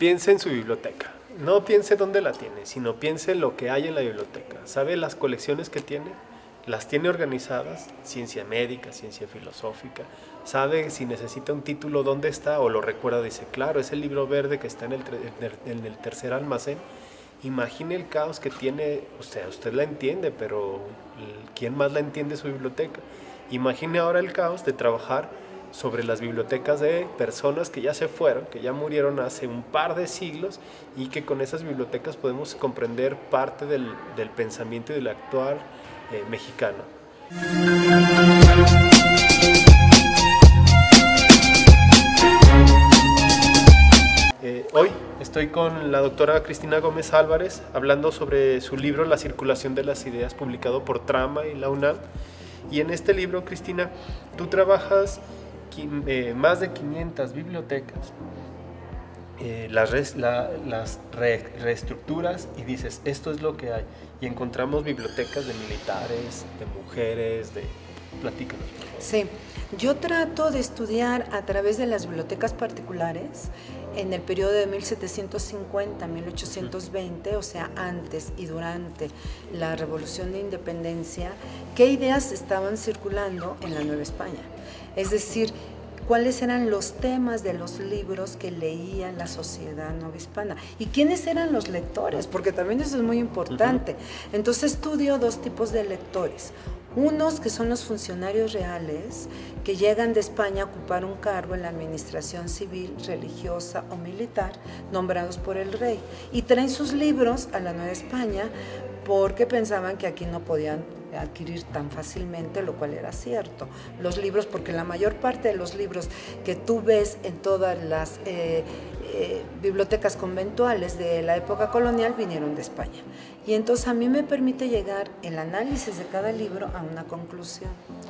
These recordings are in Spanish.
piense en su biblioteca. No piense dónde la tiene, sino piense en lo que hay en la biblioteca. ¿Sabe las colecciones que tiene? Las tiene organizadas, ciencia médica, ciencia filosófica. ¿Sabe si necesita un título dónde está o lo recuerda? Dice, claro, es el libro verde que está en el tercer almacén. Imagine el caos que tiene, usted la entiende, pero ¿quién más la entiende su biblioteca? Imagine ahora el caos de trabajar sobre las bibliotecas de personas que ya se fueron, que ya murieron hace un par de siglos y que con esas bibliotecas podemos comprender parte del pensamiento y del actuar mexicano. Hoy estoy con la doctora Cristina Gómez Álvarez hablando sobre su libro La circulación de las ideas, publicado por Trama y la UNAM. Y en este libro, Cristina, tú trabajas más de 500 bibliotecas, las reestructuras y dices, esto es lo que hay. Y encontramos bibliotecas de militares, de mujeres, Platícanos. Sí, yo trato de estudiar a través de las bibliotecas particulares en el periodo de 1750 a 1820, o sea, antes y durante la Revolución de Independencia, qué ideas estaban circulando en la Nueva España. Es decir, cuáles eran los temas de los libros que leía la sociedad novohispana y quiénes eran los lectores, porque también eso es muy importante. Entonces estudio dos tipos de lectores. Unos que son los funcionarios reales que llegan de España a ocupar un cargo en la administración civil, religiosa o militar, nombrados por el rey, y traen sus libros a la Nueva España porque pensaban que aquí no podían adquirir tan fácilmente, lo cual era cierto. Los libros, porque la mayor parte de los libros que tú ves en todas las bibliotecas conventuales de la época colonial vinieron de España. Y entonces a mí me permite llegar el análisis de cada libro a una conclusión.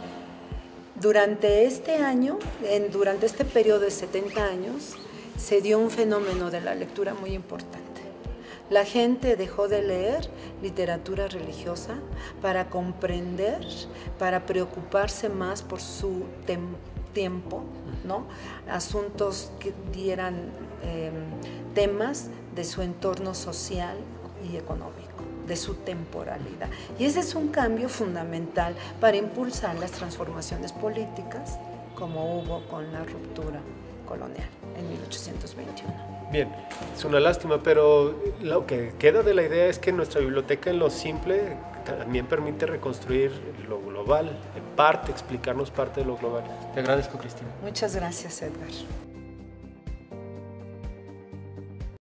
Durante este año, durante este periodo de 70 años, se dio un fenómeno de la lectura muy importante. La gente dejó de leer literatura religiosa para comprender, para preocuparse más por su tiempo, ¿no? Asuntos que dieran temas de su entorno social y económico, de su temporalidad. Y ese es un cambio fundamental para impulsar las transformaciones políticas, como hubo con la ruptura colonial en 1821. Bien, es una lástima, pero lo que queda de la idea es que nuestra biblioteca en lo simple también permite reconstruir lo global, en parte, explicarnos parte de lo global. Te agradezco, Cristina. Muchas gracias, Edgar.